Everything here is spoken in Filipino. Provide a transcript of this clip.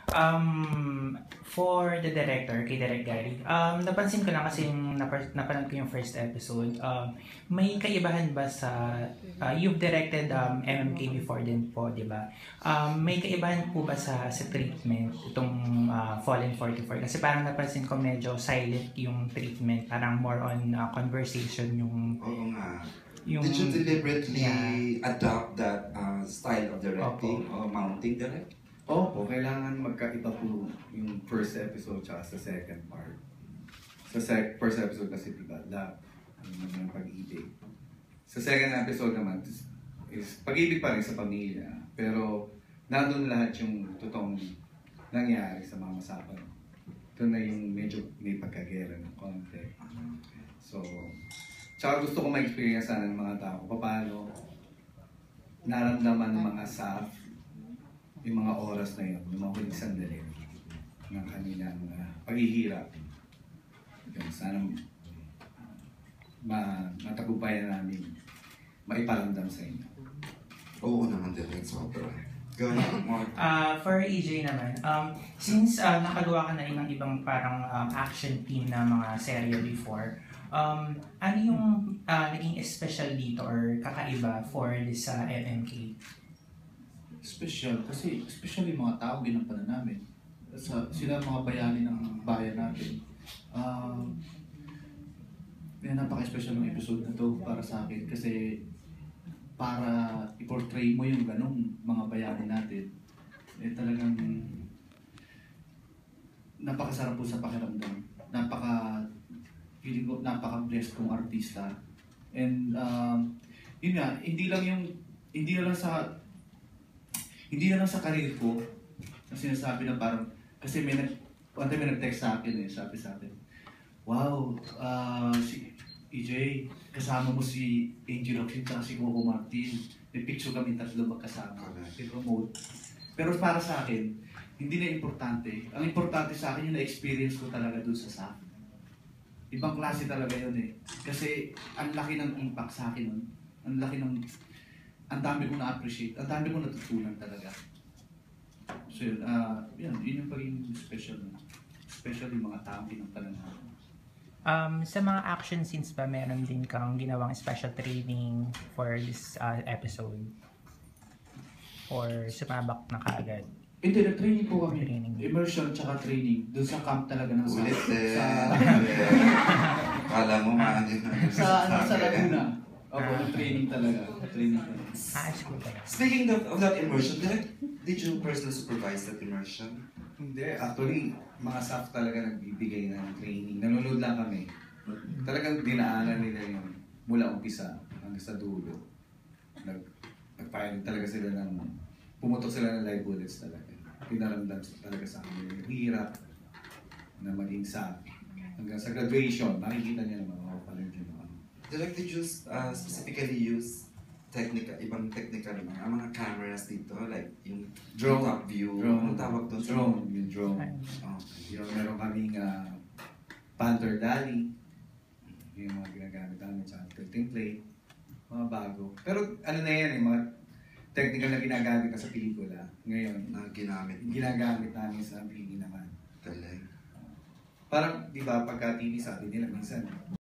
For the director, kay Direk Gary, napansin ko lang kasi napanood ko yung first episode. May kaibahan ba sa, you've directed MMK before din po, di ba? May kaibahan po ba sa treatment itong Fallen 44? Kasi parang napansin ko medyo silent yung treatment, parang more on conversation yung... Oo nga. Yung, did you deliberately adopt that style of directing or mounting direct? Opo, kailangan magkaiba po yung first episode tsaka sa second part. Sa first episode kasi diba, yung pag-ibig. Sa second episode naman is pag-ibig pa rin sa pamilya. Pero nandun lahat yung totoong nangyari sa mga masapan. Ito na yung medyo may pagkagera ng konti. So, tsaka gusto ko ma-experience ng mga tao paano naramdaman ng mga staff yung mga oras na yun, yung mga huling sandali ng kanilang paghihirap. Yung sana matagumpayan namin maiparamdam sa inyo. Oo naman direct, sobra. Go ahead, Mark. For Ejay naman, since nakagawa ka na rin ng ibang parang action team na mga serye before, ano yung naging special dito or kakaiba for this MMK? Special kasi especially mga tao ginampanan namin. Sila mga bayani ng bayan natin. Napaka-special ng episode na to para sa akin kasi para i-portray mo yung ganong mga bayani natin, talagang napakasarap po sa pakiramdam. Feeling ko napaka-blessed kong artista. And yun nga, hindi na lang sa career ko na sinasabi na parang, kasi one time may nag-text sa akin sabi sa akin, wow, si Ejay, kasama mo si Angel Oxin at si Coco Martin. May picture kami tatlo magkasama. I-promote. Pero para sa akin, hindi na importante. Ang importante sa akin yung na-experience ko talaga dun sa SAF. Ibang klase talaga yun Kasi ang laki ng impact sa akin nun. Ang dami kong na-appreciate. Ang dami kong natutunan talaga. So yun yung pagiging special na. Especially mga tao ginampanan natin. Sa mga action scenes ba, meron din kang ginawang special training for this episode? Or sumabak na kaagad? Hindi, nag-training po kami. Immersion tsaka training. Doon sa camp talaga ng Ulit Kala mo maanit na sa Laguna. Opo, nag-training talaga. School talaga. Speaking of that immersion, did you personally supervise that immersion? Hindi, actually, mga staff talaga nagbibigay ng training. Nanonood lang kami. Talagang dinaanan nila yun mula umpisa hanggang sa dulo. Nag-fire talaga sila pumutok sila ng live bullets talaga. Pinaramdam talaga sa amin yung hirap na maging staff. Hanggang sa graduation, makikita niyo naman ako pala yun. Direct, did you specifically use ibang technical mga cameras dito, like yung drone, top view, anong tawag doon? Drone. Yung meron kaming Panther Dali, yung mga ginagamit namin sa tilting plate, mga bago. Pero ano na yan mga technical na ginagamit na sa pelikula. Ngayon, ginagamit namin sa TV naman. Galing. Parang, di ba, pagka TV sabi nila minsan,